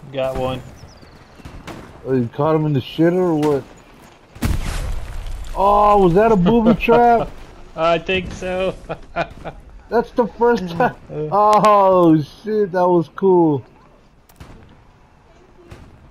Got one. Oh, you caught him in the shitter or what? Oh, was that a booby trap? I think so. That's the first time. Oh shit, that was cool.